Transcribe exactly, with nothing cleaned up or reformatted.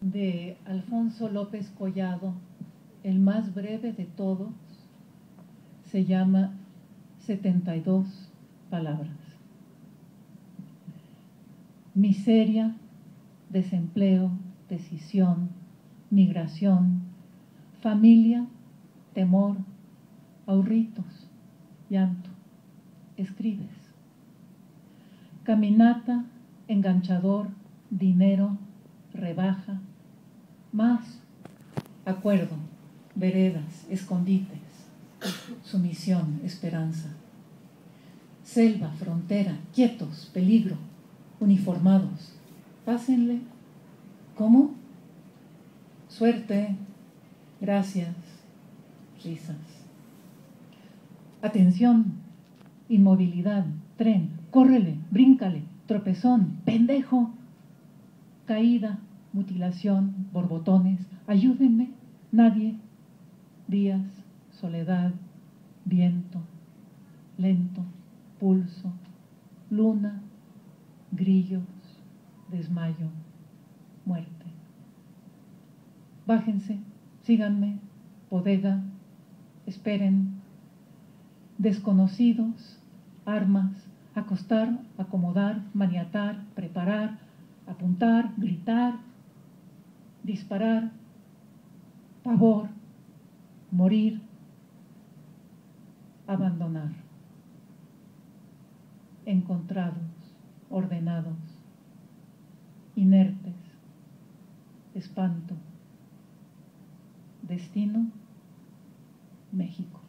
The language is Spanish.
de Alfonso López Collado, el más breve de todos, se llama setenta y dos palabras. Miseria, desempleo, decisión, migración, familia, temor, ahorritos, llanto, escribes. Caminata, enganchador, dinero, rebaja, más, acuerdo, veredas, escondites, sumisión, esperanza. Selva, frontera, quietos, peligro, uniformados, pásenle. ¿Cómo? Suerte, gracias, risas. Atención, inmovilidad, tren, córrele, bríncale, tropezón, pendejo, caída, mutilación, borbotones, ayúdenme, nadie, días, soledad, viento, lento, pulso, luna, grillos, desmayo, muerte. Bájense, síganme, bodega, esperen, desconocidos, armas, acostar, acomodar, maniatar, preparar, apuntar, gritar, disparar, pavor, morir, abandonar. Encontrados, ordenados, inertes, espanto, destino, México.